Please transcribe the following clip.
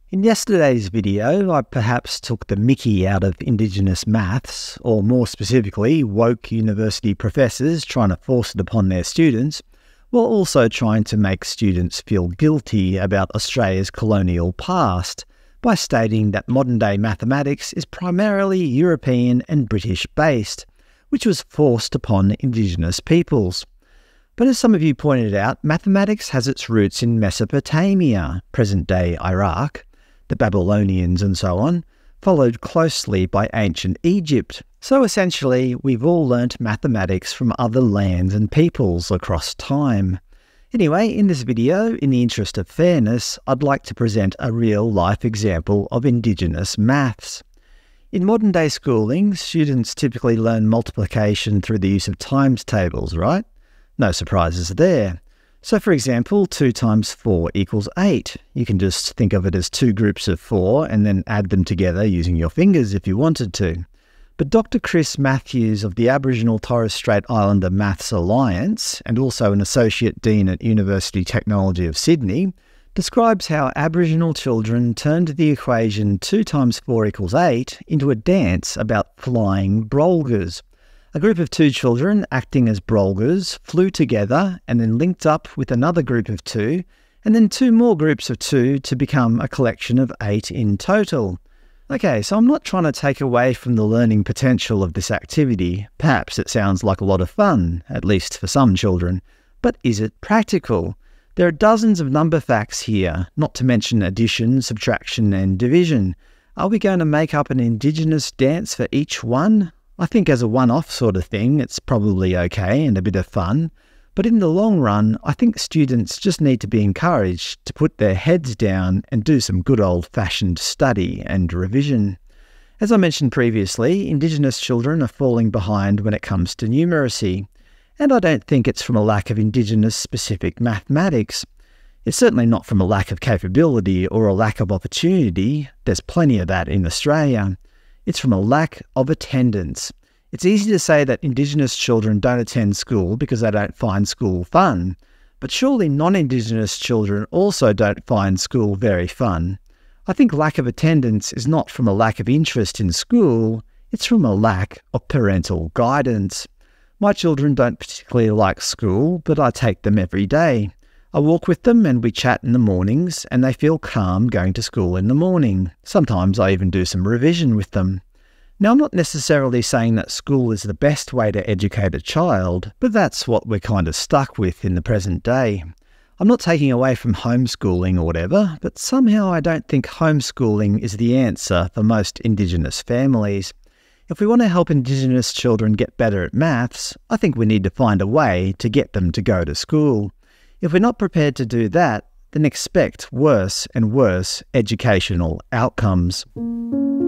In yesterday's video, I perhaps took the mickey out of Indigenous maths, or more specifically, woke university professors trying to force it upon their students, while also trying to make students feel guilty about Australia's colonial past by stating that modern-day mathematics is primarily European and British-based, which was forced upon Indigenous peoples. But as some of you pointed out, mathematics has its roots in Mesopotamia, present-day Iraq, the Babylonians and so on, followed closely by ancient Egypt. So essentially, we've all learnt mathematics from other lands and peoples across time. Anyway, in this video, in the interest of fairness, I'd like to present a real-life example of Indigenous maths. In modern-day schooling, students typically learn multiplication through the use of times tables, right? No surprises there. So for example, 2 times 4 equals 8. You can just think of it as 2 groups of 4 and then add them together using your fingers if you wanted to. But Dr. Chris Matthews of the Aboriginal Torres Strait Islander Maths Alliance, and also an Associate Dean at University Technology of Sydney, describes how Aboriginal children turned the equation 2 times 4 equals 8 into a dance about flying brolgas. A group of 2 children acting as brolgas flew together and then linked up with another group of 2, and then 2 more groups of 2 to become a collection of 8 in total. Okay, so I'm not trying to take away from the learning potential of this activity. Perhaps it sounds like a lot of fun, at least for some children. But is it practical? There are dozens of number facts here, not to mention addition, subtraction and division. Are we going to make up an Indigenous dance for each one? I think as a one-off sort of thing, it's probably okay and a bit of fun. But in the long run, I think students just need to be encouraged to put their heads down and do some good old-fashioned study and revision. As I mentioned previously, Indigenous children are falling behind when it comes to numeracy. And I don't think it's from a lack of Indigenous-specific mathematics. It's certainly not from a lack of capability or a lack of opportunity. There's plenty of that in Australia. It's from a lack of attendance. It's easy to say that Indigenous children don't attend school because they don't find school fun. But surely non-Indigenous children also don't find school very fun. I think lack of attendance is not from a lack of interest in school, it's from a lack of parental guidance. My children don't particularly like school, but I take them every day. I walk with them and we chat in the mornings, and they feel calm going to school in the morning. Sometimes I even do some revision with them. Now, I'm not necessarily saying that school is the best way to educate a child, but that's what we're kind of stuck with in the present day. I'm not taking away from homeschooling or whatever, but somehow I don't think homeschooling is the answer for most Indigenous families. If we want to help Indigenous children get better at maths, I think we need to find a way to get them to go to school. If we're not prepared to do that, then expect worse and worse educational outcomes.